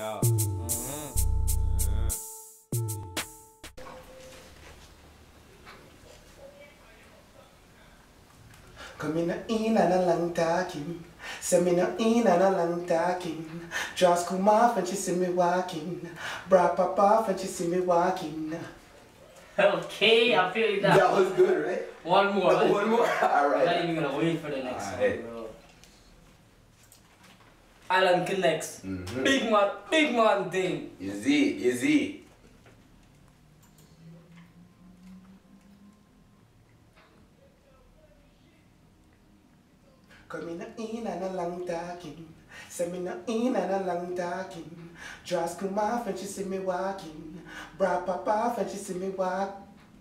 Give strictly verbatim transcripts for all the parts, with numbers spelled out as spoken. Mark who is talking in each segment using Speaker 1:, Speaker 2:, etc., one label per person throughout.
Speaker 1: Yeah. Uh-huh. Uh-huh.
Speaker 2: Come in in and a long talking. Send me no in and a long talking. Just come off and she see me walking. Bra pop off and she see me walking.
Speaker 3: Okay, I feel that.
Speaker 2: That was good, right?
Speaker 3: One more.
Speaker 2: No, one more. Alright.
Speaker 3: I'm not even gonna wait for the next
Speaker 2: All
Speaker 3: one,
Speaker 2: right.
Speaker 3: bro. Island Connects.
Speaker 2: Mm-hmm.
Speaker 3: Big man, big man thing.
Speaker 2: Easy, easy. Come in in and a long talking. Send me no in and a long talking. Dress come off and she see me walking. Bra pop off and she see me walk.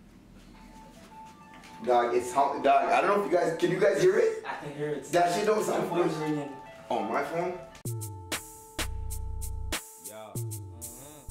Speaker 2: Dog, it's hot. Dog, I don't know if you guys, can you guys hear it?
Speaker 3: I can hear it.
Speaker 2: That shit don't sound
Speaker 3: My phone's
Speaker 2: good.
Speaker 3: ringing.
Speaker 2: On my phone?
Speaker 1: Yeah. Uh-huh.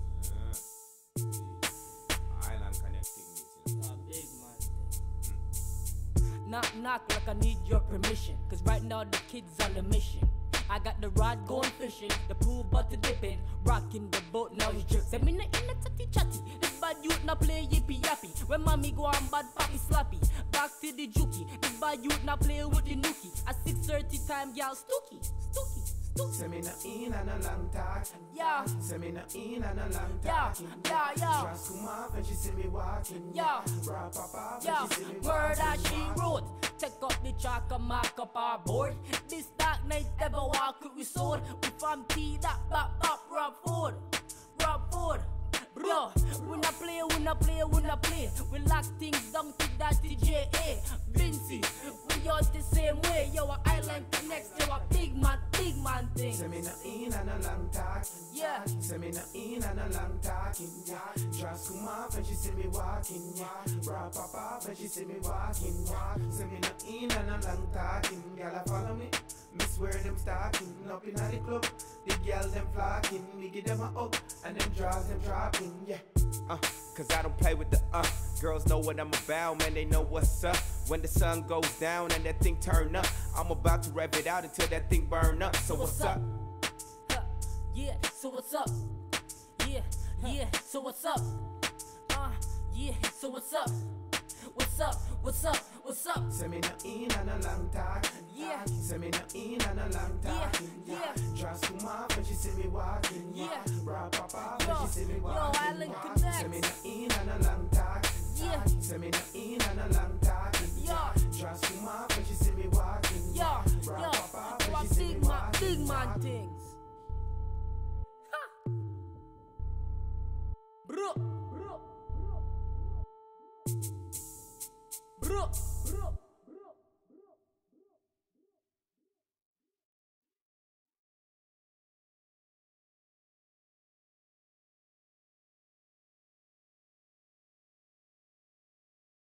Speaker 1: Uh-huh. Island connecting meeting.
Speaker 3: A big man thing. Knock, knock like I need your permission. Cause right now the kid's on a mission. I got the rod going fishing, the pool but to dipping, rocking the boat now it's drip. Send me no in the chatty chatty. This bad youth now play yippee yappy. When mommy go on bad papi slappy. Back to the jukey. This bad youth now play with the nookie. At six thirty time, y'all stooky, stooky, stooky.
Speaker 2: Send me no in and a long talking.
Speaker 3: Yeah.
Speaker 2: Send me no in and a long
Speaker 3: Yeah,
Speaker 2: talking.
Speaker 3: yeah, yeah.
Speaker 2: Dress come off and she see me walking.
Speaker 3: Yeah.
Speaker 2: Bra pop off
Speaker 3: Yeah,
Speaker 2: and she see me
Speaker 3: murder
Speaker 2: walking.
Speaker 3: she wrote. Take up the chalk and mark up our board. This dark night ever walk with we sword. We from T that bop bop Rob Ford. Rob Ford. Bro, we not play, we not play, we not play. We lock things down to that T J A. Vinci, we all the same way. Yo, a Island Connects, yo, a big man, big man thing.
Speaker 2: Send me no in and a long talking.
Speaker 3: Yeah.
Speaker 2: Send me no in and a long talking. Yeah. Dress come off and she see me walking. Yeah. Bra pop off and she see me walking. Yeah. Send me no in and a long talking. Y'all follow me. Miss where them stocking. Up in the club, the girls them flocking. We give them a hug and them draws them dropping. Yeah.
Speaker 1: Uh, cause I don't play with the uh girls know what I'm about, man, they know what's up. When the sun goes down and that thing turn up, I'm about to rev it out until that thing burn up. So what's up?
Speaker 3: Huh, yeah, so what's up? Yeah, yeah, so what's up? Uh, yeah, so what's up? What's up? What's up? What's up?
Speaker 2: Send me no in and a long talking.
Speaker 3: Yeah.
Speaker 2: Send me no in and a long
Speaker 3: Yeah,
Speaker 2: talking.
Speaker 3: yeah.
Speaker 2: Dress come off and she see me walking.
Speaker 3: Yeah.
Speaker 2: Bra pop off
Speaker 3: Yo,
Speaker 2: and she see me
Speaker 3: yo,
Speaker 2: walking.
Speaker 3: Island
Speaker 2: Send me no
Speaker 3: Connects.
Speaker 2: in and a long talking.
Speaker 3: Yeah.
Speaker 2: Send me no in and a long talking.
Speaker 3: Yeah.
Speaker 2: Dress come off and she see me walking.
Speaker 3: Yo,
Speaker 2: Bra
Speaker 3: yo,
Speaker 2: pop off
Speaker 3: yo,
Speaker 2: and
Speaker 3: a
Speaker 2: she see me
Speaker 3: big man,
Speaker 2: walking.
Speaker 3: big man things. Ha! Bro, bro, bro, bro.